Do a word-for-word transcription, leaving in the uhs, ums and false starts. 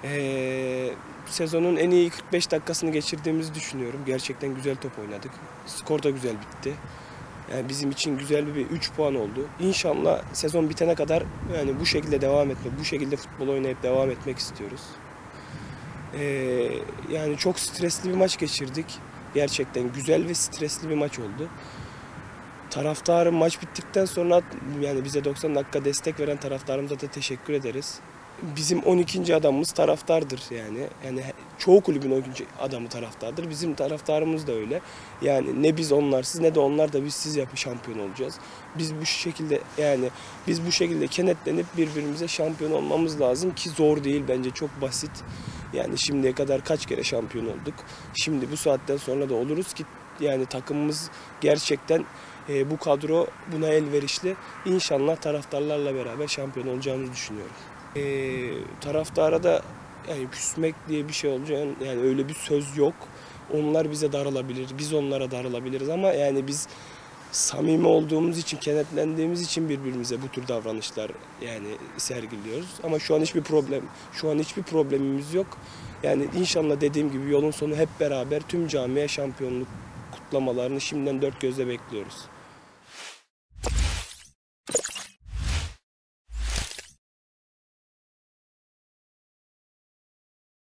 Ee, sezonun en iyi kırk beş dakikasını geçirdiğimizi düşünüyorum. Gerçekten güzel top oynadık. Skor da güzel bitti. Yani bizim için güzel bir üç puan oldu. İnşallah sezon bitene kadar yani bu şekilde devam etmek, bu şekilde futbol oynayıp devam etmek istiyoruz. Ee, yani çok stresli bir maç geçirdik. Gerçekten güzel ve stresli bir maç oldu. Taraftarım maç bittikten sonra yani bize doksan dakika destek veren taraftarımıza da teşekkür ederiz. Bizim on ikinci adamımız taraftardır yani. Yani çoğu kulübün on ikinci adamı taraftardır. Bizim taraftarımız da öyle. Yani ne biz onlarsız ne de onlar da biz siz yapı şampiyon olacağız. Biz bu şekilde yani biz bu şekilde kenetlenip birbirimize şampiyon olmamız lazım ki zor değil, bence çok basit. Yani şimdiye kadar kaç kere şampiyon olduk. Şimdi bu saatten sonra da oluruz ki yani takımımız gerçekten e, bu kadro buna elverişli. İnşallah taraftarlarla beraber şampiyon olacağımızı düşünüyorum. E, taraftara da yani küsmek diye bir şey olacak, yani öyle bir söz yok. Onlar bize daralabilir, biz onlara daralabiliriz ama yani biz samimi olduğumuz için, kenetlendiğimiz için birbirimize bu tür davranışlar yani sergiliyoruz. Ama şu an hiçbir problem, şu an hiçbir problemimiz yok. Yani inşallah dediğim gibi yolun sonu hep beraber tüm camiye şampiyonluk kutlamalarını şimdiden dört gözle bekliyoruz.